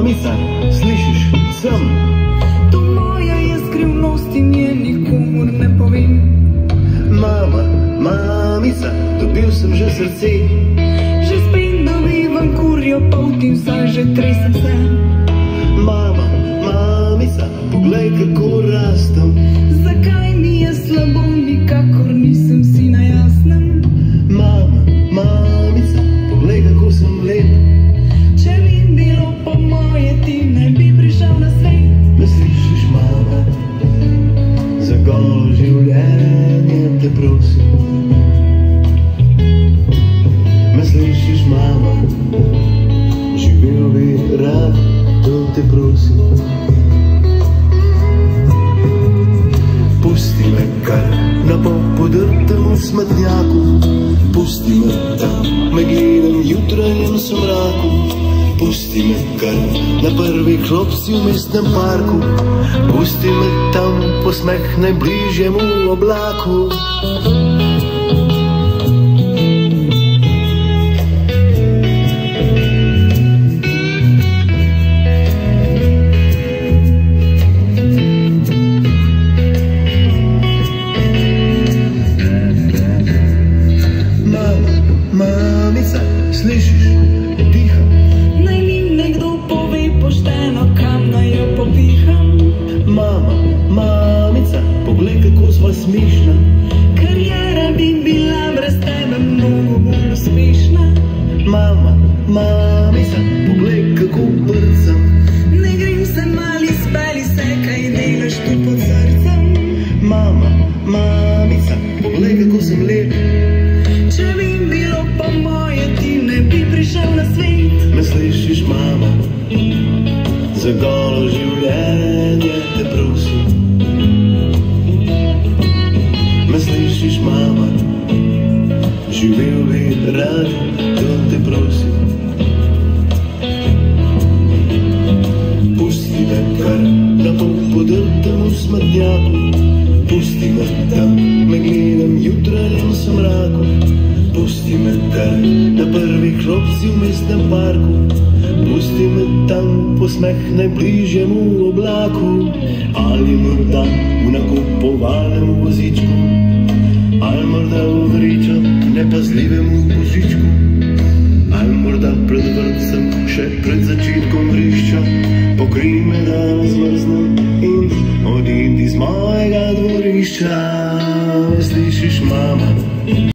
mamica, slišiš, sem. To moja je skrivnost in je nikomur ne povem. Mama, mamica, dobil sem že srce. Že spet dobivam kurjo polt in vsaj že tresem se. Mama, mamica, poglej kako rastem. Zakaj mi je slabo, nikakor nisem si na jasnem. Mama, mamica, poglej kako sem lep. Če bi bilo po moje, ti ne bi prišel na svet. Me slišiš, mama, za golo življenje te prosim. Me slišiš, mama, živel bi rad, to te prosim. Pusti me kar na pol podrtem smetnjaku. Pusti me tam, meglenem jutranjem somraku. Pusti me kar na prvi klopci v mestnem parku. Pusti me tam, posmeh najbližjemu oblaku. Mamica, slišiš, diham. Naj mi nekdo pove pošteno, kam naj jo popiham. Mama, mamica, poglej kako sva smešna. Kariera bi bila brez tebe mnogo bolj uspešna. Mama, mamica, poglej kako brcam. Ne grem se mali, speli se, kaj delaš tu pod srcem. Mama, mamica, poglej kako sem lep. Če bi bilo po moje, ti ne bi prišel na svet. Me slišiš, mama, za golo življenje te prosim. Me slišiš, mama, živel bi rad, to te prosim. Pusti me kar na pol podrtem smetnjaku. Pusti me tam, meglenem jutranjem somraku. Pusti me kar na prvi klopci v mestnem parku. Pusti me tam, posmeh najbližjemu oblaku. Ali morda v nakupovalnem vozičku, ali morda v vričo nepazljivemu kozičku, ali morda pred vrtcem, še pred začetkom vrišča. Pokrij me, da ne zmrznem in odidi z mojega dvorišča. Slišiš, mama?